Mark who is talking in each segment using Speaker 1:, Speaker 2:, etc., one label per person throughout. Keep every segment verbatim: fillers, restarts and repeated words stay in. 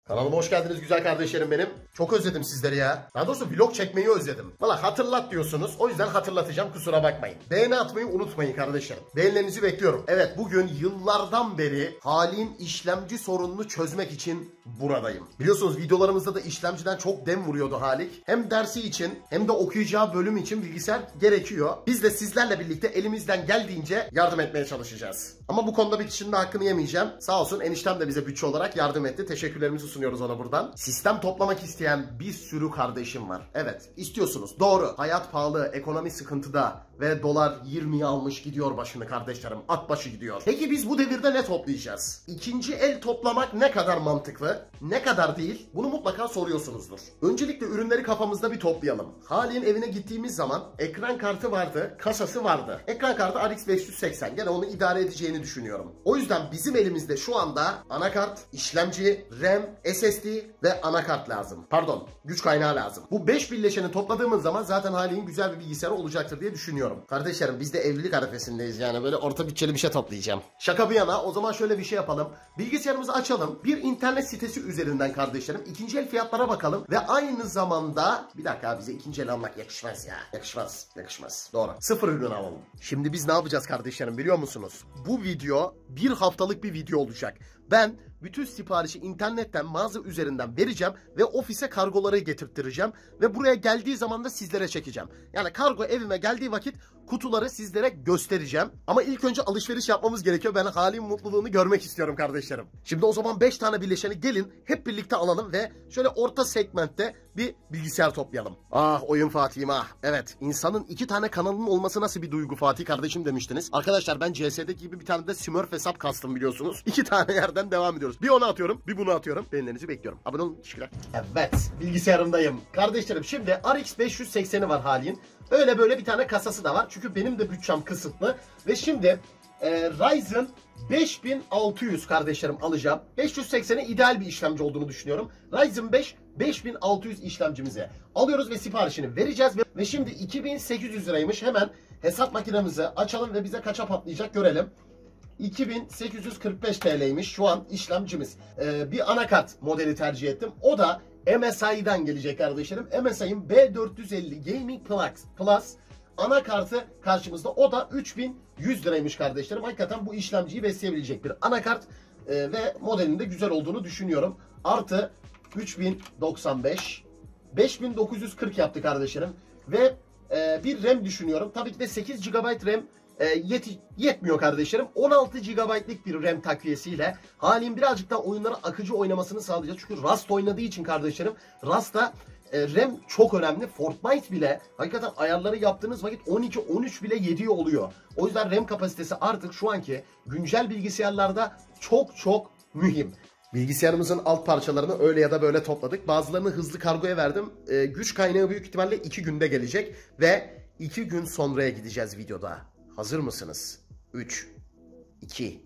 Speaker 1: Kanalıma hoş geldiniz güzel kardeşlerim benim. Çok özledim sizleri ya. Daha doğrusu vlog çekmeyi özledim. Valla hatırlat diyorsunuz. O yüzden hatırlatacağım, kusura bakmayın. Beğeni atmayı unutmayın kardeşlerim. Beğenilerinizi bekliyorum. Evet, bugün yıllardan beri Halin işlemci sorununu çözmek için buradayım. Biliyorsunuz videolarımızda da işlemciden çok dem vuruyordu Halik. Hem dersi için hem de okuyacağı bölüm için bilgisayar gerekiyor. Biz de sizlerle birlikte elimizden geldiğince yardım etmeye çalışacağız. Ama bu konuda bir kişinin de hakkını yemeyeceğim. Sağ olsun eniştem de bize bütçe olarak yardım etti. Teşekkürlerimizi sunuyoruz ona buradan. Sistem toplamak isteyen bir sürü kardeşim var. Evet, istiyorsunuz. Doğru. Hayat pahalı, ekonomi sıkıntıda ve dolar yirmiye almış gidiyor başını kardeşlerim. At başı gidiyor. Peki biz bu devirde ne toplayacağız? İkinci el toplamak ne kadar mantıklı? Ne kadar değil? Bunu mutlaka soruyorsunuzdur. Öncelikle ürünleri kafamızda bir toplayalım. Halin evine gittiğimiz zaman ekran kartı vardı, kasası vardı. Ekran kartı R X beş yüz seksen. Gene onu idare edeceğini düşünüyorum. O yüzden bizim elimizde şu anda anakart, işlemci, RAM, S S D ve anakart lazım. Pardon, güç kaynağı lazım. Bu beş birleşeni topladığımız zaman zaten Halin güzel bir bilgisayarı olacaktır diye düşünüyorum. Kardeşlerim biz de evlilik arifesindeyiz, yani böyle orta bütçeli bir şey toplayacağım. Şaka bir yana, o zaman şöyle bir şey yapalım. Bilgisayarımızı açalım. Bir internet sitesi üzerinden kardeşlerim ikinci el fiyatlara bakalım ve aynı zamanda bir dakika, bize ikinci el almak yakışmaz ya. Yakışmaz, yakışmaz. Doğru. Sıfır ürün alalım. Şimdi biz ne yapacağız kardeşlerim biliyor musunuz? Bu video bir haftalık bir video olacak. Ben bütün siparişi internetten, mağaza üzerinden vereceğim ve ofise kargoları getirttireceğim ve buraya geldiği zaman da sizlere çekeceğim. Yani kargo evime geldiği vakit kutuları sizlere göstereceğim. Ama ilk önce alışveriş yapmamız gerekiyor. Ben Halin mutluluğunu görmek istiyorum kardeşlerim. Şimdi o zaman beş tane birleşeni gelin hep birlikte alalım ve şöyle orta segmentte bir bilgisayar toplayalım. Ah oyun Fatih'im ah. Evet, insanın iki tane kanalının olması nasıl bir duygu Fatih kardeşim demiştiniz. Arkadaşlar ben C S'deki gibi bir tane de Smurf hesap kastım biliyorsunuz. İki tane yerden devam ediyoruz. Bir onu atıyorum, bir bunu atıyorum. Beğenilerinizi bekliyorum. Abone olun. Teşekkürler. Evet, bilgisayarımdayım. Kardeşlerim şimdi R X beş yüz sekseni var Halin. Öyle böyle bir tane kasası da var. Çünkü benim de bütçem kısıtlı. Ve şimdi e, Ryzen beş bin altı yüz kardeşlerim alacağım. beş yüz seksene ideal bir işlemci olduğunu düşünüyorum. Ryzen beş beş bin altı yüz işlemcimizi alıyoruz ve siparişini vereceğiz. Ve, ve şimdi iki bin sekiz yüz liraymış. Hemen hesap makinemizi açalım ve bize kaça patlayacak görelim. iki bin sekiz yüz kırk beş T L'ymiş şu an işlemcimiz. Ee, bir anakart modeli tercih ettim. O da M S I'den gelecek kardeşlerim. M S I'ın B dört yüz elli Gaming Plus, Plus anakartı karşımızda. O da üç bin yüz liraymış kardeşlerim. Hakikaten bu işlemciyi besleyebilecek bir anakart ee, ve modelinin de güzel olduğunu düşünüyorum. Artı üç bin doksan beş, beş bin dokuz yüz kırk yaptı kardeşlerim. Ve e, bir RAM düşünüyorum. Tabii ki de sekiz gigabayt RAM E, yet yetmiyor kardeşlerim. on altı gigabaytlık bir RAM takviyesiyle Halin birazcık daha oyunları akıcı oynamasını sağlayacak. Çünkü Rust oynadığı için kardeşlerim Rust'ta e, RAM çok önemli. Fortnite bile hakikaten ayarları yaptığınız vakit on iki on üç bile yediyor oluyor. O yüzden RAM kapasitesi artık şu anki güncel bilgisayarlarda çok çok mühim. Bilgisayarımızın alt parçalarını öyle ya da böyle topladık. Bazılarını hızlı kargoya verdim. E, güç kaynağı büyük ihtimalle iki günde gelecek ve iki gün sonraya gideceğiz videoda. Hazır mısınız? üç, iki,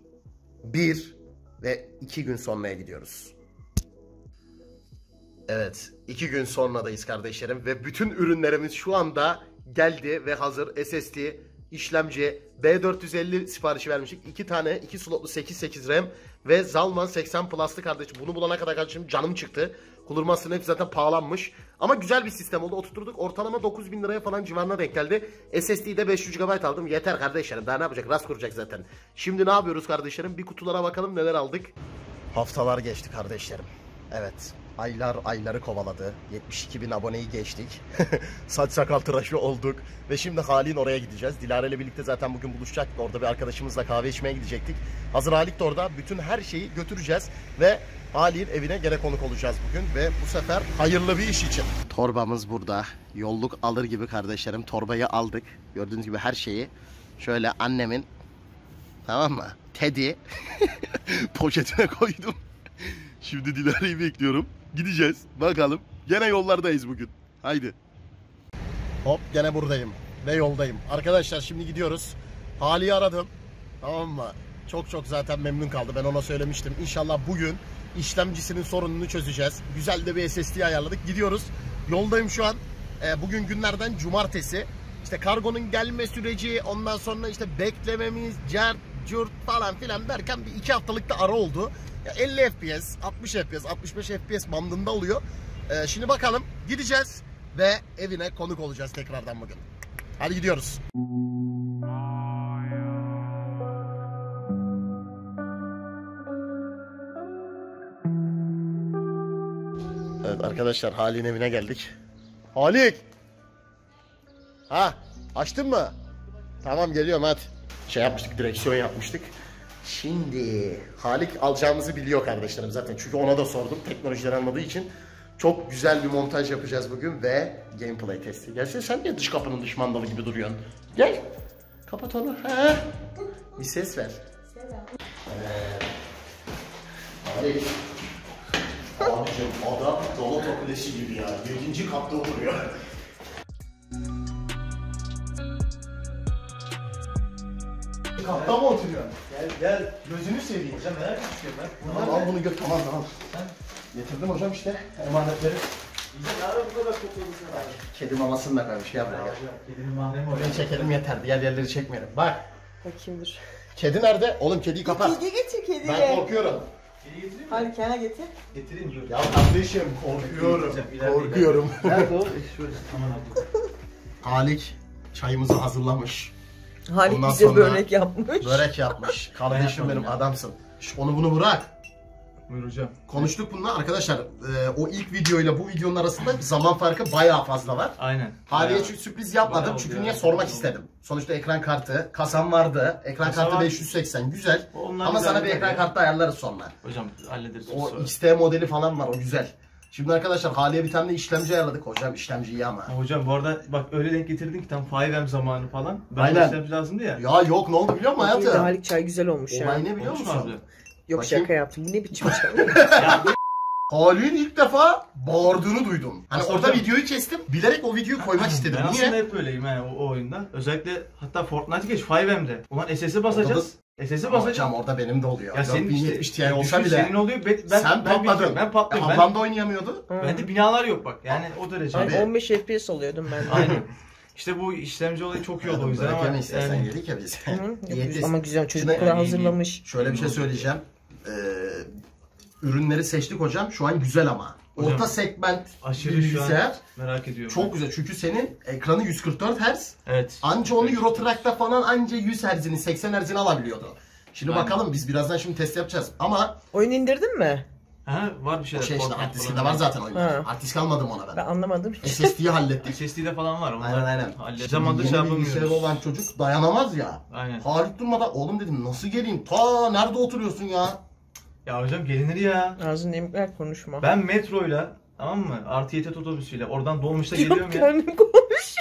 Speaker 1: bir ve iki gün sonraya gidiyoruz. Evet, iki gün sonradayız kardeşlerim ve bütün ürünlerimiz şu anda geldi ve hazır. S S D, işlemci, B dört yüz elli siparişi vermiştik. iki tane, iki slotlu sekiz sekiz RAM ve Zalman seksen Plus'lı kardeşim. Bunu bulana kadar kardeşim canım çıktı. Kullanmasının hepsi zaten pahalanmış. Ama güzel bir sistem oldu. Oturturduk. Ortalama dokuz bin liraya falan civarına denk geldi. S S D'de beş yüz gigabayt aldım. Yeter kardeşlerim. Daha ne yapacak? Rast kuracak zaten. Şimdi ne yapıyoruz kardeşlerim? Bir kutulara bakalım neler aldık. Haftalar geçti kardeşlerim. Evet. Aylar ayları kovaladı. yetmiş iki bin aboneyi geçtik. Saç sakal tıraşı olduk. Ve şimdi Halin oraya gideceğiz. Dilara ile birlikte zaten bugün buluşacaktık. Orada bir arkadaşımızla kahve içmeye gidecektik. Hazır Halik de orada. Bütün her şeyi götüreceğiz. Ve Halin evine gene konuk olacağız bugün. Ve bu sefer hayırlı bir iş için. Torbamız burada. Yolluk alır gibi kardeşlerim. Torbayı aldık. Gördüğünüz gibi her şeyi. Şöyle annemin, tamam mı, Teddy poşetine koydum. Şimdi Dilara'yı bekliyorum. Gideceğiz. Bakalım. Gene yollardayız bugün. Haydi. Hop gene buradayım. Ve yoldayım. Arkadaşlar şimdi gidiyoruz. Hali'yi aradım. Tamam mı? Çok çok zaten memnun kaldı. Ben ona söylemiştim. İnşallah bugün işlemcisinin sorununu çözeceğiz. Güzel de bir S S D ayarladık. Gidiyoruz. Yoldayım şu an. E, bugün günlerden cumartesi. İşte kargonun gelme süreci, ondan sonra işte beklememiz, cart, curt falan filan derken bir iki haftalık da ara oldu. Ya elli F P S, altmış F P S, altmış beş F P S bandında oluyor. Ee, şimdi bakalım gideceğiz ve evine konuk olacağız tekrardan bugün. Hadi gidiyoruz. Evet arkadaşlar, Halik'in evine geldik. Halik! Ha, açtın mı? Tamam, geliyorum hadi. Şey yapmıştık, direksiyon yapmıştık. Şimdi Halik alacağımızı biliyor kardeşlerim zaten. Çünkü ona da sordum, teknolojileri anladığı için. Çok güzel bir montaj yapacağız bugün ve gameplay testi. Gelsene, sen niye dış kapının dış mandalı gibi duruyorsun? Gel. Kapat onu. Ha. Bir ses ver. Selam. Evet. Halik. Abicim adam Galata Kulesi gibi ya. Yedinci katta oturuyor. Katta mı oturuyorsun?
Speaker 2: Gel gel. Gözünü seveyim. Hocam merak ediyorum ben.
Speaker 1: Tamam, al bunu götür. Tamam tamam. Getirdim hocam işte emanetleri.
Speaker 2: Bize ne ara bu kadar topladı sen abi?
Speaker 1: Kedi mamasını da koymuş ya buraya.
Speaker 2: Kedinin mahremi o.
Speaker 1: Ben çekelim yeter. Diğer yerleri çekmeyelim. Bak.
Speaker 3: Bakayım dur.
Speaker 1: Kedi nerede? Oğlum kediyi kapat.
Speaker 3: Kedi getir kediyi.
Speaker 1: Ben korkuyorum.
Speaker 2: Kedi getireyim mi?
Speaker 3: Hadi kenara getir.
Speaker 2: Getireyim dur.
Speaker 1: Ya kardeşim korkuyorum. Korkuyorum.
Speaker 2: Nerede o? Şöyle. Aman abi.
Speaker 1: Halik çayımızı hazırlamış.
Speaker 3: Halik
Speaker 1: Ondan
Speaker 3: bize
Speaker 1: sonra
Speaker 3: börek yapmış.
Speaker 1: Börek yapmış. Kardeşim benim,
Speaker 2: ya.
Speaker 1: adamsın. Şş, onu bunu bırak.
Speaker 2: Buyur hocam.
Speaker 1: Konuştuk bununla arkadaşlar. E, o ilk videoyla bu videonun arasında zaman farkı bayağı fazla var.
Speaker 2: Aynen.
Speaker 1: Halik'e çünkü sürpriz yapmadım
Speaker 2: Bayağı
Speaker 1: çünkü
Speaker 2: oldu
Speaker 1: niye
Speaker 2: ya.
Speaker 1: sormak istedim. Sonuçta ekran kartı, kasam vardı. Ekran
Speaker 2: Kasa
Speaker 1: kartı
Speaker 2: var.
Speaker 1: beş yüz seksen güzel.
Speaker 2: Onlar
Speaker 1: Ama
Speaker 2: güzel
Speaker 1: sana bir
Speaker 2: güzel
Speaker 1: ekran
Speaker 2: ya.
Speaker 1: kartı ayarlarız sonra.
Speaker 2: Hocam hallederiz.
Speaker 1: O
Speaker 2: sonra.
Speaker 1: X T modeli falan var, o güzel. Şimdi arkadaşlar Halik'e bir tane de işlemci ayarladık. Hocam işlemci iyi ama.
Speaker 2: Hocam bu arada bak öyle denk getirdin ki tam five M zamanı falan. Ben
Speaker 1: Aynen.
Speaker 2: işlemci lazımdı ya.
Speaker 1: Ya yok, ne oldu biliyor musun
Speaker 3: Bugün de
Speaker 1: hayatım?
Speaker 3: Halik çay güzel olmuş ya.
Speaker 1: Olay ne biliyor
Speaker 2: Olmuş mu
Speaker 1: musun?
Speaker 2: abi?
Speaker 3: Yok
Speaker 1: Bakayım.
Speaker 3: şaka yaptım. Bu ne biçim çay?
Speaker 1: Halik'in ilk defa bağırdığını duydum. Hani
Speaker 2: Aslında
Speaker 1: orada
Speaker 2: hocam-
Speaker 1: videoyu kestim. Bilerek o videoyu koymak istedim.
Speaker 2: Ben
Speaker 1: Niye?
Speaker 2: aslında hep öyleyim yani o, o oyunda. Özellikle hatta Fortnite geç five M'de. Ulan S S'i basacağız. S S'i
Speaker 1: Ama
Speaker 2: basacağım.
Speaker 1: hocam orada benim de oluyor.
Speaker 2: Ya senin
Speaker 1: dört bin yetmiş
Speaker 2: işte
Speaker 1: Ti olsa
Speaker 2: düşün,
Speaker 1: bile.
Speaker 2: senin oluyor. Ben, ben,
Speaker 1: Sen
Speaker 2: ben
Speaker 1: patladın.
Speaker 2: bilmiyorum, Ben patlıyorum. Ben,
Speaker 1: Ablam da oynayamıyordu.
Speaker 2: bende binalar yok bak. Yani o derece.
Speaker 1: Tabii.
Speaker 3: Ben on beş F P S alıyordum ben.
Speaker 2: Aynen. İşte bu işlemci olayı çok iyi oldu o yüzden
Speaker 1: Börek
Speaker 2: ama
Speaker 1: yeme istersen
Speaker 2: yani,
Speaker 1: yedik ya biz.
Speaker 3: Hı hı.
Speaker 1: Yiyeceğiz.
Speaker 3: Ama güzel çocuk
Speaker 1: Şimdi-
Speaker 3: kadar hazırlamış.
Speaker 1: Şöyle bir şey söyleyeceğim. Ee, ürünleri seçtik hocam. Şu an güzel ama.
Speaker 2: Hocam,
Speaker 1: Orta segment
Speaker 2: aşırı
Speaker 1: bilgisayar
Speaker 2: şu an merak ediyorum.
Speaker 1: çok güzel. Çünkü senin ekranı yüz kırk dört hertz.
Speaker 2: Evet.
Speaker 1: Anca onu Euro Truck'ta falan anca yüz hertz'ini, seksen hertz'ini alabiliyordu. Şimdi
Speaker 2: Aynen.
Speaker 1: bakalım, biz birazdan şimdi test yapacağız. Ama
Speaker 3: Oyun indirdin mi?
Speaker 2: Ha, var bir
Speaker 1: o
Speaker 2: şeyler.
Speaker 1: şey işte
Speaker 2: Fortnite
Speaker 1: hard diskinde
Speaker 2: falan.
Speaker 1: var zaten oyun.
Speaker 3: Ha.
Speaker 1: Hard disk almadım ona
Speaker 3: Ben
Speaker 1: ben.
Speaker 3: anlamadım.
Speaker 1: S S D'yi hallettik.
Speaker 2: S S D'de falan var. Onlar
Speaker 1: Aynen aynen.
Speaker 2: halledeceğiz.
Speaker 1: Şimdi
Speaker 2: Zamandır şey
Speaker 1: yeni bilgisayarı
Speaker 2: yapamıyoruz.
Speaker 1: olan çocuk dayanamaz ya.
Speaker 2: Aynen.
Speaker 1: Halit durmadan oğlum dedim, nasıl geleyim? Ta nerede oturuyorsun ya?
Speaker 2: Ya hocam gelinir ya.
Speaker 3: Ağzını emikler konuşma.
Speaker 2: Ben metroyla, tamam mı? Artı Y T otobüsüyle oradan dolmuşta
Speaker 3: Yok
Speaker 2: geliyorum ya.
Speaker 3: kendim konuş.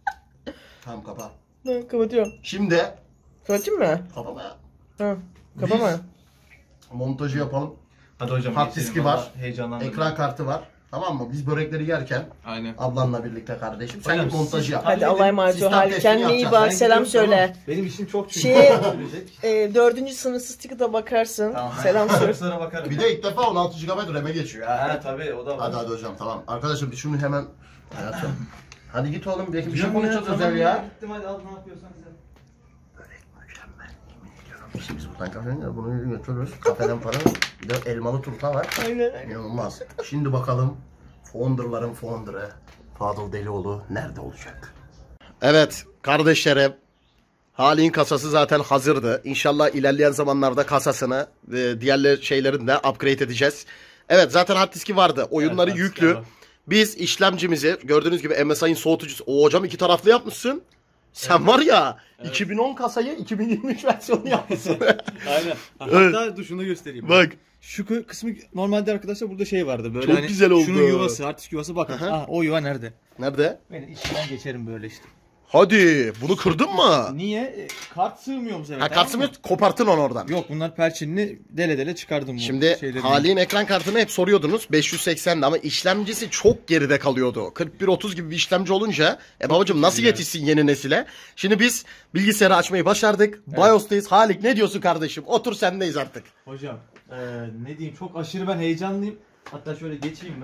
Speaker 1: Tamam kapa.
Speaker 3: Tamam, kapatıyorum.
Speaker 1: Şimdi
Speaker 3: Kapatayım mı?
Speaker 1: kapama ya.
Speaker 3: Ha. Kapama.
Speaker 1: Montajı yapalım.
Speaker 2: Hadi hocam.
Speaker 1: Hard
Speaker 2: geçelim,
Speaker 1: diski
Speaker 2: vallahi
Speaker 1: var.
Speaker 2: Heyecanlandım.
Speaker 1: Ekran kartı var. Tamam mı? Biz börekleri yerken
Speaker 2: Aynen.
Speaker 1: ablanla birlikte kardeşim. Sen
Speaker 2: Hocam,
Speaker 1: git montajı
Speaker 2: siz-
Speaker 1: yap.
Speaker 3: Hadi Allah'a emanet ol.
Speaker 1: Sistem
Speaker 3: Hadi
Speaker 1: testini
Speaker 3: kendine iyi
Speaker 1: yapacağız.
Speaker 3: bak.
Speaker 2: Ben
Speaker 3: Selam
Speaker 2: gidiyorum,
Speaker 3: söyle.
Speaker 2: tamam. Benim işim çok çünkü.
Speaker 3: Şey-
Speaker 2: Sürecek.
Speaker 3: E, dördüncü sınıfsız ticket'a bakarsın.
Speaker 2: Tamam.
Speaker 3: Selam söyle.
Speaker 2: Sonra bakarım.
Speaker 1: Bir de ilk defa on altı gigabayt RAM'e geçiyor.
Speaker 2: Ha tabii o da var.
Speaker 1: Hadi hadi hocam tamam. Arkadaşlar biz şunu hemen hayatım. Hadi git oğlum, belki bir şey
Speaker 2: Hocam
Speaker 1: konuşacağız
Speaker 2: ya,
Speaker 1: özel
Speaker 2: tamam
Speaker 1: ya.
Speaker 2: Gittim hadi al ne yapıyorsan güzel.
Speaker 1: Börek mükemmel, yemin ediyorum. İşte biz buradan kafeden bunu götürürüz. Kafeden falan. Bir de elmalı turta var.
Speaker 3: Aynen.
Speaker 1: İnanılmaz. Şimdi bakalım Founder'ların Founder'ı Fadıl Delioğlu nerede olacak? Evet kardeşlerim, Halik'in kasası zaten hazırdı. İnşallah ilerleyen zamanlarda kasasını ve diğer şeylerini de upgrade edeceğiz. Evet zaten hard diski vardı. Oyunları
Speaker 2: Evet,
Speaker 1: yüklü.
Speaker 2: var.
Speaker 1: Biz işlemcimizi gördüğünüz gibi M S I'nin soğutucusu. O hocam iki taraflı yapmışsın. Sen var ya
Speaker 2: Evet.
Speaker 1: iki bin on kasayı iki bin yirmi üç versiyonu yapmışsın.
Speaker 2: Aynen.
Speaker 1: Evet.
Speaker 2: Hatta dur şunu da göstereyim.
Speaker 1: Bak.
Speaker 2: Şu kı- kısmı normalde arkadaşlar burada şey vardı böyle
Speaker 1: Çok
Speaker 2: hani
Speaker 1: güzel oldu.
Speaker 2: şunun yuvası, artık yuvası bakın.
Speaker 1: Aha.
Speaker 2: Ah o yuva nerede?
Speaker 1: Nerede?
Speaker 2: Ben içinden geçerim böyle işte.
Speaker 1: Hadi bunu kırdın mı?
Speaker 2: Niye? E, kart sığmıyor bu sefer.
Speaker 1: Ha
Speaker 2: tamam
Speaker 1: kartımı
Speaker 2: mı?
Speaker 1: koparttın onu oradan.
Speaker 2: Yok bunlar perçinli dele dele çıkardım bu
Speaker 1: Şimdi
Speaker 2: şeyleri.
Speaker 1: Halik'in ekran kartını hep soruyordunuz beş yüz seksendi ama işlemcisi çok geride kalıyordu. kırk bir otuz gibi bir işlemci olunca e babacım nasıl
Speaker 2: yani.
Speaker 1: yetişsin yeni nesile? Şimdi biz bilgisayarı açmayı başardık. BIOS'tayız. Halik ne diyorsun kardeşim? Otur sendeyiz artık.
Speaker 2: Hocam e, ne diyeyim çok aşırı ben heyecanlıyım. Hatta şöyle geçeyim ben.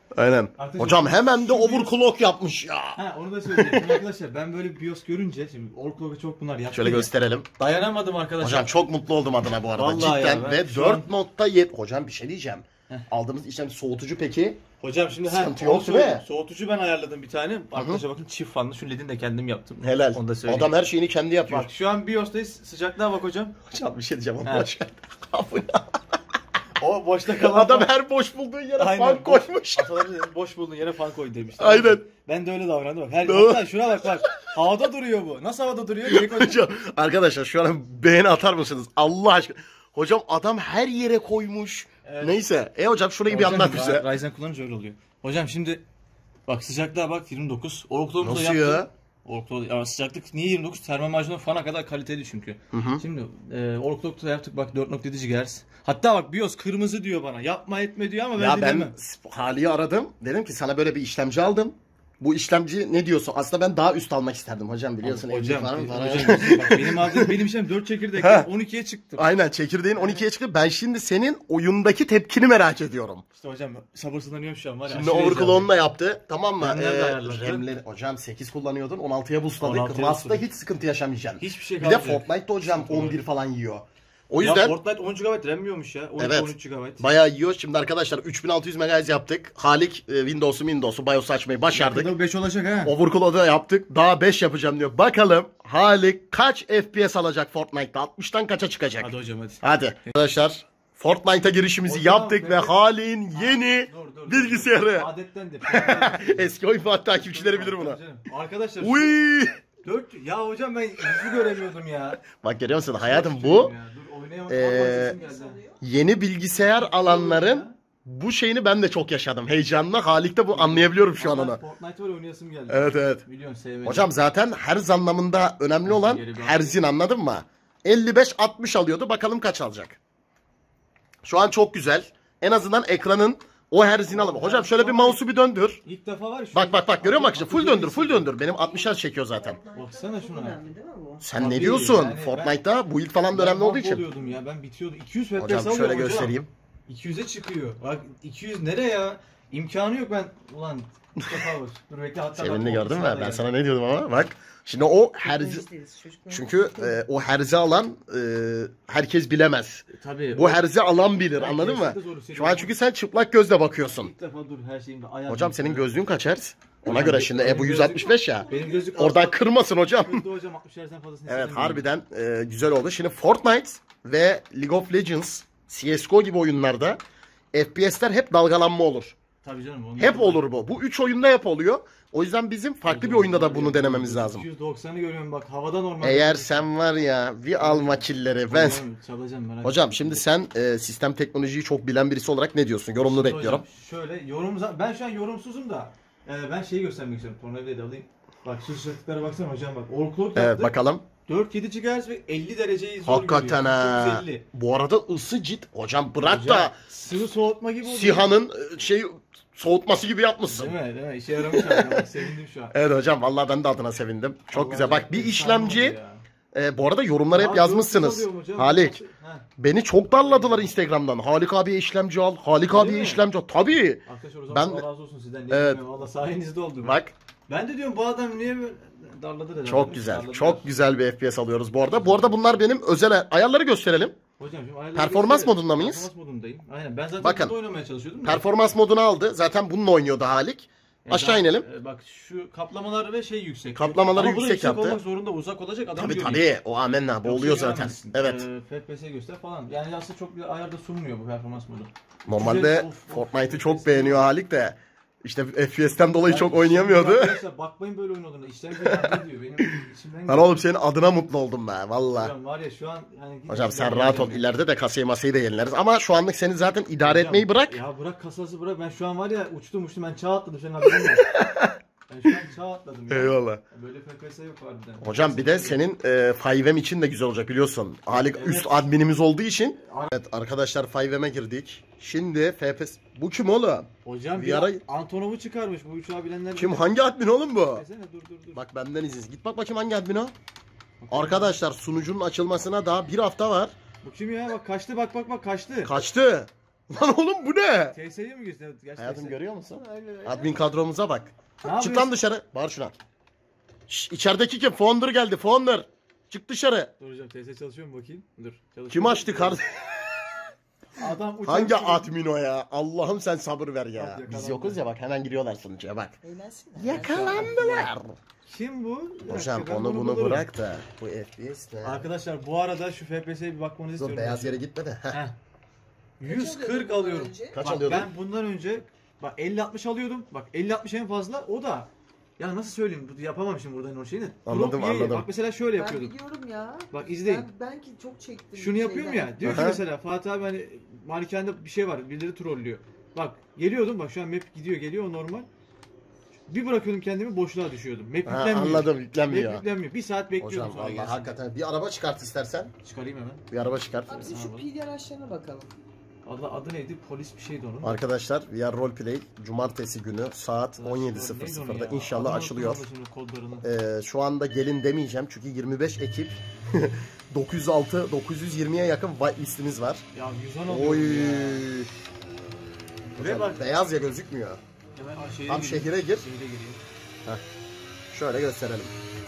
Speaker 1: Aynen.
Speaker 2: Artık
Speaker 1: Hocam hemen de
Speaker 2: şu
Speaker 1: overclock yapmış ya.
Speaker 2: Ha onu da söyleyeyim. Şimdi arkadaşlar ben böyle bir BIOS görünce şimdi overclock'a çok bunlar yaptı.
Speaker 1: Şöyle
Speaker 2: ya.
Speaker 1: gösterelim.
Speaker 2: Dayanamadım arkadaşlar.
Speaker 1: Hocam çok mutlu oldum adına bu arada.
Speaker 2: Vallahi
Speaker 1: Cidden
Speaker 2: ya, ben
Speaker 1: ve
Speaker 2: şu
Speaker 1: dört
Speaker 2: an-
Speaker 1: nokta yedi. Hocam bir şey diyeceğim. Aldığımız işlem soğutucu peki?
Speaker 2: Hocam şimdi
Speaker 1: Sıkıntı
Speaker 2: he, onu
Speaker 1: yok değil mi?
Speaker 2: söyleyeyim. Soğutucu ben ayarladım bir tane. Arkadaşlar bakın çift fanlı. Şu ledini de kendim yaptım.
Speaker 1: Helal.
Speaker 2: Onu da söyleyeyim.
Speaker 1: Adam her şeyini kendi yapıyor.
Speaker 2: Bak şu an BIOS'tayız. Sıcaklığa bak hocam.
Speaker 1: Hocam bir şey diyeceğim ama
Speaker 2: He.
Speaker 1: boş ver.
Speaker 2: O boşta kalan
Speaker 1: Adam
Speaker 2: fan-
Speaker 1: her boş bulduğu yere
Speaker 2: Aynen,
Speaker 1: fan
Speaker 2: boş-
Speaker 1: koymuş.
Speaker 2: Atalarımız boş buldun yere fan koy demişler.
Speaker 1: Aynen.
Speaker 2: Ben de öyle davrandım. Bak. Her,
Speaker 1: Doğru.
Speaker 2: hatta şuna bak bak. Havada duruyor bu. Nasıl havada duruyor? Geri koy.
Speaker 1: Hocam, arkadaşlar şu an beğeni atar mısınız? Allah aşkına. Hocam adam her yere koymuş.
Speaker 2: Evet.
Speaker 1: Neyse. E hocam şurayı bir
Speaker 2: Hocam,
Speaker 1: anlat bize.
Speaker 2: Ra- Ryzen kullanınca öyle oluyor. Hocam şimdi bak sıcaklığa bak yirmi dokuz. Overclock'u da
Speaker 1: Nasıl
Speaker 2: yaptım.
Speaker 1: ya?
Speaker 2: Overclock, ama sıcaklık niye yirmi dokuz? Termal macunun fana kadar kaliteli çünkü.
Speaker 1: Hı hı.
Speaker 2: Şimdi e, Overclock'u da yaptık bak dört nokta yedi gigahertz. Hatta bak BIOS kırmızı diyor bana. Yapma etme diyor ama ben
Speaker 1: Ya ben
Speaker 2: dinlemem.
Speaker 1: Hali'yi aradım. Dedim ki sana böyle bir işlemci aldım. Bu işlemci ne diyorsun? Aslında ben daha üst almak isterdim hocam biliyorsun.
Speaker 2: Hocam,
Speaker 1: evlilik var mı? Para
Speaker 2: hocam,
Speaker 1: yok.
Speaker 2: bak benim aldığım benim işlem dört çekirdek
Speaker 1: Ha.
Speaker 2: on ikiye çıktım.
Speaker 1: Aynen çekirdeğin on ikiye çıktı. Ben şimdi senin oyundaki tepkini merak ediyorum.
Speaker 2: İşte hocam sabırsızlanıyorum şu an var ya.
Speaker 1: Şimdi
Speaker 2: aşırı
Speaker 1: overclock'unu da yaptı. Tamam mı?
Speaker 2: Ben nerede
Speaker 1: Ee,
Speaker 2: ayarladım?
Speaker 1: RAM'leri hocam sekiz kullanıyordun. on altıya boostladık.
Speaker 2: on altıya
Speaker 1: Rust'ta
Speaker 2: boostladık.
Speaker 1: hiç sıkıntı yaşamayacaksın.
Speaker 2: Hiçbir şey
Speaker 1: Bir de
Speaker 2: kalmayacak.
Speaker 1: Fortnite'da hocam
Speaker 2: Sıkıntı
Speaker 1: on bir
Speaker 2: var.
Speaker 1: falan yiyor. O
Speaker 2: Ya
Speaker 1: yüzden
Speaker 2: Fortnite on gigabayt RAM yiyormuş ya. on iki
Speaker 1: Evet.
Speaker 2: on üç gigabayt.
Speaker 1: bayağı yiyor. Şimdi arkadaşlar üç bin altı yüz megahertz yaptık. Halik e, Windows'u Windows'u BIOS açmayı başardık.
Speaker 2: Yakında beş olacak ha.
Speaker 1: Overclock'u da yaptık. Daha beş yapacağım diyor. Bakalım Halik kaç F P S alacak Fortnite'da? altmıştan kaça çıkacak?
Speaker 2: Hadi hocam hadi.
Speaker 1: Hadi. Arkadaşlar Fortnite'a girişimizi
Speaker 2: Hocam,
Speaker 1: yaptık ve
Speaker 2: evet.
Speaker 1: Halik'in yeni
Speaker 2: Dur, dur, dur.
Speaker 1: bilgisayarı.
Speaker 2: Adettendir.
Speaker 1: Eski oyun Fuat takipçileri bilir bunu.
Speaker 2: Arkadaşlar şu
Speaker 1: Uy!
Speaker 2: dört ya hocam ben yüzü göremiyordum ya.
Speaker 1: Bak görüyor musun hayatım
Speaker 2: Çok
Speaker 1: bu
Speaker 2: ya. Dur oynayamadım.
Speaker 1: Ee, yeni bilgisayar alanların bu şeyini ben de çok yaşadım. Heyecanla Halik'te bu anlayabiliyorum şu an onu.
Speaker 2: Fortnite var oynayasım geldi.
Speaker 1: Evet evet.
Speaker 2: Biliyorsun sevmedim.
Speaker 1: Hocam zaten herz anlamında önemli olan
Speaker 2: Geri bir-
Speaker 1: herzin anladın mı? elli beş altmış alıyordu bakalım kaç alacak. Şu an çok güzel. En azından ekranın o herzini alalım. Hocam şöyle bir mouse'u bir döndür.
Speaker 2: İlk defa var ya şu.
Speaker 1: Bak bak bak görüyor musun? Bak işte full döndür full döndür. Benim altmış hertz çekiyor zaten.
Speaker 2: Baksana şuna.
Speaker 3: Önemli değil mi bu?
Speaker 1: Sen
Speaker 2: Tabii,
Speaker 1: ne diyorsun?
Speaker 2: yani ben-
Speaker 1: Fortnite'da bu ilk falan da
Speaker 2: Ben
Speaker 1: önemli olduğu için.
Speaker 2: mahvoluyordum ya ben bitiyordum. iki yüz F P S
Speaker 1: Hocam
Speaker 2: alıyorum
Speaker 1: şöyle
Speaker 2: hocam.
Speaker 1: göstereyim.
Speaker 2: iki yüze çıkıyor. Bak iki yüz nereye ya? İmkanı yok ben. Ulan ilk defa var. Dur bekle hatta. bak,
Speaker 1: Sevindi gördün mü?
Speaker 2: ortasına da
Speaker 1: Ben
Speaker 2: geldi.
Speaker 1: sana ne diyordum ama bak. Şimdi o herzi
Speaker 3: Teknolojideyiz, çocuklar.
Speaker 1: çünkü e, o herzi alan e, herkes bilemez.
Speaker 2: Tabii.
Speaker 1: Bu herzi alan bilir
Speaker 2: Ben
Speaker 1: anladın mı?
Speaker 2: gerçekten zor hissediyorum.
Speaker 1: Şu an çünkü sen çıplak gözle bakıyorsun.
Speaker 2: İlk defa dur her şeyimde ayar.
Speaker 1: Hocam senin gözlüğün kaç herz? Ona
Speaker 2: Benim
Speaker 1: göre
Speaker 2: gö-
Speaker 1: şimdi
Speaker 2: benim
Speaker 1: e bu
Speaker 2: gözlük-
Speaker 1: yüz altmış beş ya.
Speaker 2: Benim gözlük
Speaker 1: Oradan kırmasın hocam.
Speaker 2: Kırdı hocam altmış hertzden fazlasını
Speaker 1: Evet
Speaker 2: istemiyorum.
Speaker 1: harbiden e, güzel oldu. Şimdi Fortnite ve League of Legends, C S G O gibi oyunlarda F P S'ler hep dalgalanma olur.
Speaker 2: Tabii canım. onlar-
Speaker 1: Hep olur bu. Bu üç oyunda hep oluyor. O yüzden bizim farklı bir oyunda da bunu denememiz lazım.
Speaker 2: iki yüz doksanı görüyorum bak havada normal.
Speaker 1: Eğer sen var ya bir alma killeri ben...
Speaker 2: Hocam, çalacağım merak
Speaker 1: Hocam
Speaker 2: etme.
Speaker 1: şimdi sen e, sistem teknolojiyi çok bilen birisi olarak ne diyorsun? Yorumunu
Speaker 2: Şimdi
Speaker 1: bekliyorum.
Speaker 2: hocam, şöyle yorum ben şu an yorumsuzum da e, ben şeyi göstermek istiyorum. Tornavidayı da alayım. Bak şu sıcaklıklara baksana hocam bak. Overclock
Speaker 1: Evet
Speaker 2: yaptı.
Speaker 1: bakalım.
Speaker 2: dört nokta yedi gigahertz ve elli dereceyi zor
Speaker 1: Hakikaten
Speaker 2: görüyor.
Speaker 1: ha.
Speaker 2: dokuz yüz elli.
Speaker 1: Bu arada ısı cid. Hocam bırak
Speaker 2: Hocam,
Speaker 1: da
Speaker 2: sıvı soğutma gibi oluyor.
Speaker 1: SİHA'nın e, şey soğutması gibi yapmışsın.
Speaker 2: Değil mi? Değil mi? İşe yaramış abi. Bak, sevindim şu an.
Speaker 1: Evet hocam vallahi ben de adına sevindim. Çok
Speaker 2: Allah
Speaker 1: güzel. Bak bir
Speaker 2: efsane
Speaker 1: işlemci
Speaker 2: oldu ya.
Speaker 1: e, bu arada yorumları hep
Speaker 2: Abi,
Speaker 1: yazmışsınız.
Speaker 2: yorumsuz alıyorum hocam.
Speaker 1: Halik
Speaker 2: Ha.
Speaker 1: beni çok darladılar Instagram'dan. Halik abiye işlemci al. Halik abiye
Speaker 2: mi?
Speaker 1: işlemci al. Tabii.
Speaker 2: Arkadaşlar o zaman
Speaker 1: Ben-
Speaker 2: Allah razı olsun sizden. Ne
Speaker 1: Evet.
Speaker 2: evet. Valla sayenizde oldu.
Speaker 1: Bak
Speaker 2: Ben de diyorum bu adam niye böyle darladı dedi.
Speaker 1: çok güzel. Çok güzel bir F P S alıyoruz bu arada. Bu arada bunlar benim özel ayarları gösterelim.
Speaker 2: Hocam şimdi ayarları
Speaker 1: Performans
Speaker 2: gösterelim.
Speaker 1: modunda mıyız?
Speaker 2: Performans modundayım. Aynen. Ben zaten
Speaker 1: Bakın.
Speaker 2: burada oynamaya çalışıyordum. da.
Speaker 1: Performans modunu aldı. Zaten bununla oynuyordu Halik.
Speaker 2: E,
Speaker 1: Aşağı
Speaker 2: ben-
Speaker 1: inelim.
Speaker 2: e, Bak şu kaplamalar ve şey yüksek.
Speaker 1: Kaplamaları
Speaker 2: Ama bu da
Speaker 1: yüksek yaptı.
Speaker 2: olmak zorunda uzak olacak adam
Speaker 1: Tabii
Speaker 2: görüyor.
Speaker 1: tabii. O amenna. Bu
Speaker 2: Yoksa
Speaker 1: oluyor zaten.
Speaker 2: göremezsin.
Speaker 1: Evet.
Speaker 2: E, F P S göster falan. Yani aslında çok bir ayarda sunmuyor bu performans modu.
Speaker 1: Normalde
Speaker 2: Güzel, of, of,
Speaker 1: Fortnite'ı
Speaker 2: F P
Speaker 1: çok
Speaker 2: S
Speaker 1: beğeniyor Halik de. İşte F P S'ten dolayı
Speaker 2: Ben
Speaker 1: çok
Speaker 2: şimdi
Speaker 1: oynayamıyordu.
Speaker 2: Arkadaşlar bakmayın böyle oyun olduğuna. İşten güzel diyor. Benim içimden
Speaker 1: Lan oğlum senin adına mutlu oldum be valla.
Speaker 2: Hocam var ya şu an hani
Speaker 1: Hocam sen rahat ol, ileride de kasayı masayı da yenileriz. Ama şu anlık seni zaten idare etmeyi bırak.
Speaker 2: Ya bırak kasası bırak. Ben şu an var ya uçtum uçtum ben çağ atladım senin haberin yok. Ben şu an çağ atladım ya.
Speaker 1: Eyvallah.
Speaker 2: Böyle F P S yok harbiden.
Speaker 1: Hocam bir de senin e, five M için de güzel olacak biliyorsun. Halik
Speaker 2: Evet.
Speaker 1: üst adminimiz olduğu için.
Speaker 2: Aynen.
Speaker 1: Evet arkadaşlar five M'e girdik. Şimdi F P S... Bu kim oğlum?
Speaker 2: Hocam
Speaker 1: Bir
Speaker 2: bir
Speaker 1: ara-
Speaker 2: Antonov'u çıkarmış bu uçağı bilenler.
Speaker 1: Kim
Speaker 2: bilir.
Speaker 1: hangi admin oğlum bu?
Speaker 2: Desene, dur dur dur.
Speaker 1: Bak benden izinsiz. Git bak bakayım hangi admin o? Arkadaşlar sunucunun açılmasına daha bir hafta var.
Speaker 2: Bu kim ya? Bak kaçtı bak bak bak kaçtı.
Speaker 1: Kaçtı. Lan oğlum bu ne?
Speaker 2: T S'ye mi geçtin? Gerçi
Speaker 1: Hayatım
Speaker 2: T S.
Speaker 1: görüyor musun?
Speaker 3: Aynen öyle.
Speaker 1: Admin kadromuza bak.
Speaker 2: Ne
Speaker 1: Çık
Speaker 2: yapıyorsun?
Speaker 1: lan dışarı. Bağır şuna. Şşş, içerideki kim? Founder geldi. Founder. Çık dışarı.
Speaker 2: Dur hocam T S çalışıyor mu bakayım? Dur. Çalışıyor.
Speaker 1: Kim açtı kardeşim?
Speaker 2: Adam uçak
Speaker 1: Hangi
Speaker 2: gibi-
Speaker 1: admin o ya? Allah'ım sen sabır ver
Speaker 2: Bak,
Speaker 1: ya.
Speaker 2: yakalandı.
Speaker 1: Biz yokuz ya bak hemen giriyorlar sunucuya bak.
Speaker 3: Eğlensinler.
Speaker 1: Yakalandılar.
Speaker 2: Kim bu? Bir
Speaker 1: Hocam
Speaker 2: dakika, ben
Speaker 1: onu bunu
Speaker 2: bulurum.
Speaker 1: bırak da. Bu F P S ne?
Speaker 2: Arkadaşlar bu arada şu F P S'ye bir bakmanızı
Speaker 1: Dur
Speaker 2: istiyorum.
Speaker 1: beyaz yere gitme de. Heh.
Speaker 2: Heh.
Speaker 3: Kaç
Speaker 2: yüz
Speaker 3: alıyordun
Speaker 2: kırk
Speaker 3: bundan
Speaker 2: alıyorum.
Speaker 3: önce?
Speaker 1: Kaç
Speaker 2: Bak,
Speaker 1: alıyordun?
Speaker 2: Ben bundan önce bak elli altmış alıyordum. Bak elli altmış en fazla o da. Ya nasıl söyleyeyim? Bu- Yapamam şimdi burada o şeyini.
Speaker 1: Anladım,
Speaker 2: Drop Y'yi-
Speaker 1: anladım.
Speaker 2: Bak mesela şöyle
Speaker 3: Ben
Speaker 2: yapıyordum.
Speaker 3: biliyorum ya.
Speaker 2: Bak izleyin.
Speaker 3: Ben, ben ki çok çektim.
Speaker 2: Şunu
Speaker 3: bir
Speaker 2: yapıyorum
Speaker 3: şeyden.
Speaker 2: ya. Diyor ki
Speaker 1: Aha.
Speaker 2: mesela Fatih abi hani malikanede bir şey var. Birileri trollüyor. Bak geliyordum bak şu an map gidiyor geliyor o normal. Bir bırakıyordum kendimi boşluğa düşüyordum. Map
Speaker 1: Ha,
Speaker 2: yüklenmiyor.
Speaker 1: anladım
Speaker 2: Map
Speaker 1: yüklenmiyor.
Speaker 2: yüklenmiyor. Bir saat bekliyordum
Speaker 1: Hocam
Speaker 2: sonra
Speaker 1: Allah
Speaker 2: gelsin.
Speaker 1: hakikaten bir araba çıkart istersen.
Speaker 2: Çıkarayım hemen.
Speaker 1: Bir araba çıkart.
Speaker 3: Abi bizim şu
Speaker 2: Abi.
Speaker 3: P D araçlarına bakalım.
Speaker 2: Adı, adı neydi? Polis bir şeydi onun.
Speaker 1: Arkadaşlar V R Roleplay cumartesi günü saat on yedi sıfır sıfırda inşallah açılıyor. Ee, şu anda gelin demeyeceğim çünkü yirmi beş Ekip dokuz yüz altı dokuz yüz yirmiye yakın whitelistimiz var.
Speaker 2: Ya yüz on alıyorum
Speaker 1: Oy.
Speaker 2: ya. Buraya
Speaker 1: Hocam,
Speaker 2: bak.
Speaker 1: beyaz ya gözükmüyor.
Speaker 2: Hemen aa, şehre
Speaker 1: Tam
Speaker 2: gireyim.
Speaker 1: şehire gir.
Speaker 2: Şehre gireyim.
Speaker 1: Şöyle gösterelim.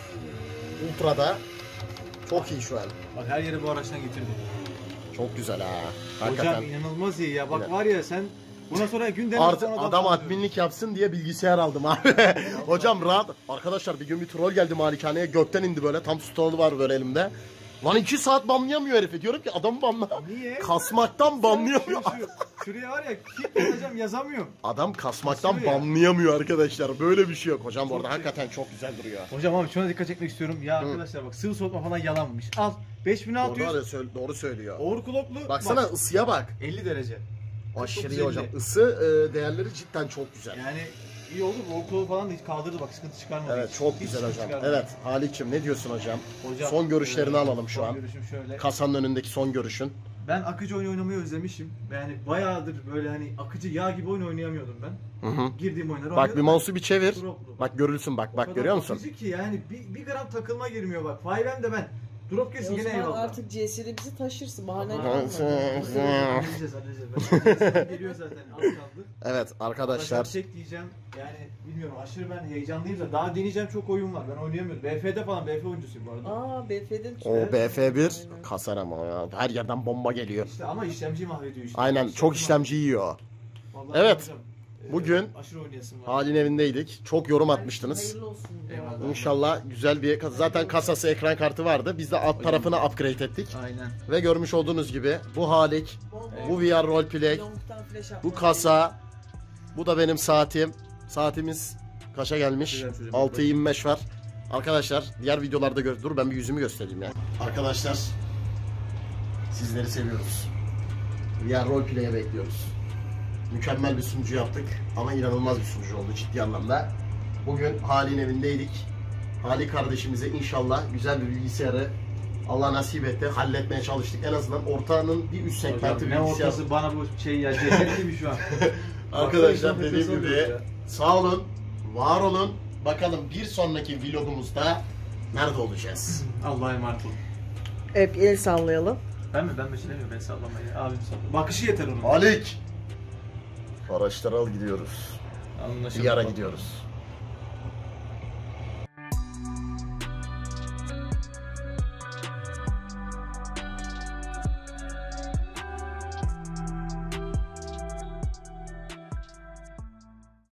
Speaker 1: Ultra'da çok iyi şu an.
Speaker 2: Bak her yeri bu araçtan getirdim.
Speaker 1: Çok güzel ha.
Speaker 2: Hocam
Speaker 1: Hakikaten.
Speaker 2: inanılmaz iyi ya. Bak
Speaker 1: Yine.
Speaker 2: var ya sen buna sonra gündem
Speaker 1: Artık adam adminlik yapsın diye bilgisayar aldım abi. Hocam rahat. Arkadaşlar bir gün bir troll geldi malikaneye. Gökten indi böyle. Tam stolu var böyle elimde. Lan iki saat banlayamıyor herifi. Diyorum ki adamı banla.
Speaker 2: Niye?
Speaker 1: Kasmaktan banlayamıyor.
Speaker 2: Şu, şu, şuraya var ya kick yazacağım yazamıyorum.
Speaker 1: Adam kasmaktan
Speaker 2: Kasıyor ya.
Speaker 1: banlayamıyor arkadaşlar. Böyle bir şey yok. Hocam bu arada
Speaker 2: Çok iyi.
Speaker 1: hakikaten çok güzel duruyor.
Speaker 2: Hocam abi şuna dikkat çekmek istiyorum. Ya arkadaşlar bak sıvı soğutma falan yalanmış. Al beş bin altı yüz
Speaker 1: Doğru, söyle- doğru söylüyor.
Speaker 2: overclocklu.
Speaker 1: Baksana
Speaker 2: bak,
Speaker 1: ısıya bak.
Speaker 2: elli derece.
Speaker 1: Aşırı iyi
Speaker 2: elli.
Speaker 1: hocam. Isı e, değerleri cidden çok güzel.
Speaker 2: Yani iyi oldu. Overclock falan da hiç kaldırdı bak sıkıntı çıkarmadı.
Speaker 1: Evet
Speaker 2: Hiç-
Speaker 1: çok
Speaker 2: hiç
Speaker 1: güzel
Speaker 2: sıkıntı
Speaker 1: hocam.
Speaker 2: çıkarmadı.
Speaker 1: Evet Halik'cim ne diyorsun hocam?
Speaker 2: Hocam,
Speaker 1: Son görüşlerini
Speaker 2: e,
Speaker 1: alalım şu
Speaker 2: son
Speaker 1: an.
Speaker 2: görüşüm şöyle.
Speaker 1: Kasanın önündeki son görüşün.
Speaker 2: Ben akıcı oyun oynamayı özlemişim. Yani bayağıdır böyle hani akıcı yağ gibi oyun oynayamıyordum ben.
Speaker 1: Hı hı.
Speaker 2: Girdiğim oyunları
Speaker 1: Bak bir
Speaker 2: oynuyordum.
Speaker 1: mouse'u bir çevir.
Speaker 2: Droplu.
Speaker 1: Bak görülsün bak
Speaker 2: O
Speaker 1: bak
Speaker 2: kadar
Speaker 1: görüyor musun?
Speaker 2: akıcı ki yani bir, bir gram takılma girmiyor bak. five M'de ben. Drop
Speaker 3: E
Speaker 2: kesin
Speaker 3: o
Speaker 2: gene
Speaker 3: zaman
Speaker 2: eyvallah.
Speaker 3: artık C S'de bizi taşırsın. Bahane
Speaker 2: Aha.
Speaker 3: kalmadı.
Speaker 2: Halledeceğiz halledeceğiz. Ben geliyor zaten az kaldı.
Speaker 1: Evet arkadaşlar.
Speaker 2: Arkadaşlar tek diyeceğim yani bilmiyorum aşırı ben heyecanlıyım da daha deneyeceğim çok oyun var. Ben oynayamıyorum. B F'de falan B F oyuncusuyum bu arada.
Speaker 3: Aa B F'den
Speaker 1: O B F bir
Speaker 3: Aynen.
Speaker 1: kasar ama ya. Her yerden bomba geliyor.
Speaker 2: İşte ama işlemci mahvediyor işte.
Speaker 1: Aynen çok işlemci yiyor. Evet, bugün
Speaker 2: aşırı oynayasım var.
Speaker 1: Halin evindeydik. Çok yorum atmıştınız.
Speaker 3: Hayırlı olsun.
Speaker 2: Eyvallah.
Speaker 1: İnşallah güzel bir zaten kasası ekran kartı vardı. Biz de alt tarafını upgrade ettik.
Speaker 2: Aynen.
Speaker 1: Ve görmüş olduğunuz gibi bu Halik, bu V R Roleplay,
Speaker 3: Long'tan flash
Speaker 1: bu
Speaker 3: atmak
Speaker 1: kasa, bu da benim saatim. Saatimiz kaça gelmiş?
Speaker 2: Güzel çocuğum.
Speaker 1: altı yirmi beş var. Arkadaşlar diğer videolarda gör. Dur ben bir yüzümü göstereyim ya. Arkadaşlar sizleri seviyoruz. V R Roleplay'e bekliyoruz. Mükemmel bir sunucu yaptık ama inanılmaz bir sunucu oldu ciddi anlamda. Bugün Halin evindeydik. Hali kardeşimize inşallah güzel bir bilgisayarı Allah nasip etti. Halletmeye çalıştık. En azından ortağının bir üst segmenti
Speaker 2: Hocam,
Speaker 1: bir
Speaker 2: ne
Speaker 1: bilgisayar.
Speaker 2: ortası bana bu şey ya ceset gibi şu an.
Speaker 1: Arkadaşlar
Speaker 2: Baksana,
Speaker 1: dediğim
Speaker 2: nefes
Speaker 1: gibi
Speaker 2: alıyoruz ya.
Speaker 1: sağ olun, var olun. Bakalım bir sonraki vlogumuzda nerede olacağız?
Speaker 2: Allah'a emanet olun.
Speaker 3: Hep el sallayalım.
Speaker 2: Ben mi? Ben beceremiyorum. Ben sallamayı. Abim sallama. Bakışı yeter onun.
Speaker 1: Halik! Araçları al gidiyoruz.
Speaker 2: Anlaşıldı.
Speaker 1: Bir ara gidiyoruz.